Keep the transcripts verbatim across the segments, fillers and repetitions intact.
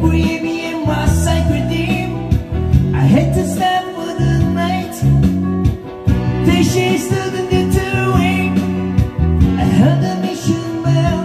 breathe me in my sacred deep. I had to stop for the night. Then she stood in the doorway. I heard the mission bell,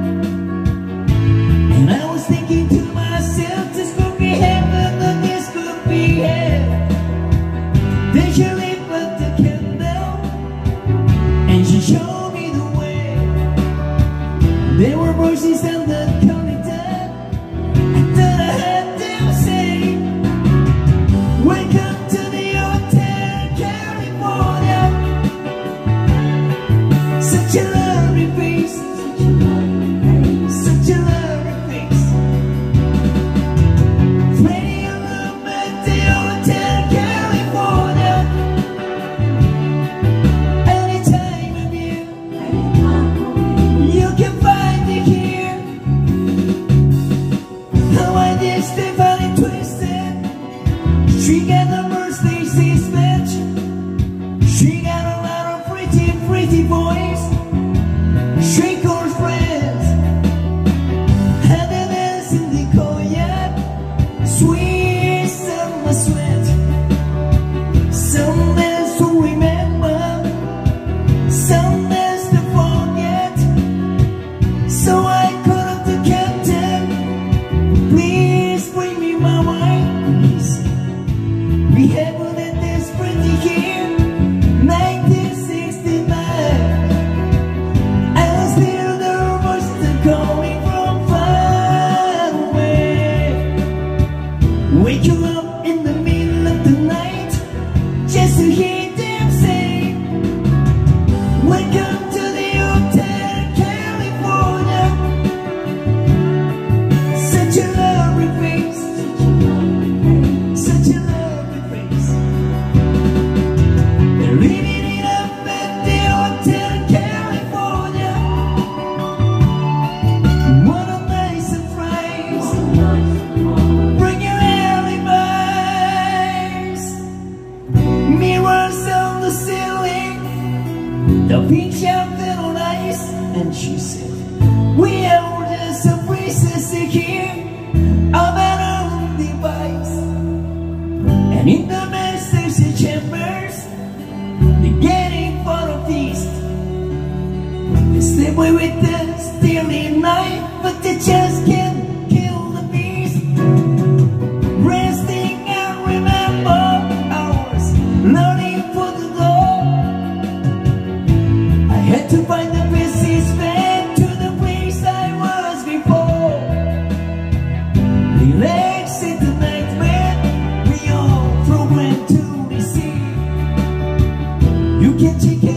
and I was thinking to myself, this could be heaven or this could be hell. Then she lit up the candle, and she showed me the way. There were voices and the corridor. I thought I heard them say, welcome to the Hotel California. Such a lovely face, such a lovely face. Plenty of room at the Hotel California. Any time of year, you can find it here. How I did stay funny twisted. She got the Mercedes Benz. She got a lot of pretty, pretty boys. She calls friends. Had a dance in the courtyard. Sweet summer sweat. Some dance to remember, some dance to forget. So I called up the captain. Please bring me my wine, please. We have one at this pretty here, nineteen sixty-nine. I was still nervous, they're coming from far away. Wake you up in the middle of the night, just to hear them say, welcome to the Hotel California. Such a lovely face, such a lovely face. They're living it up at the Hotel California. What a nice surprise. Bring your alibis. Mirrors on the ceiling, the beach out there on ice. And she said, we are just a princess here, of our own device. And in the master's chambers, they're getting for a feast. They slip away with the stealing knife, but they just can't kill the beast. Resting and remember hours, learning for the door. I had to find the business back to the place I was before. Relax in the nightmare, we all programmed to receive. You can take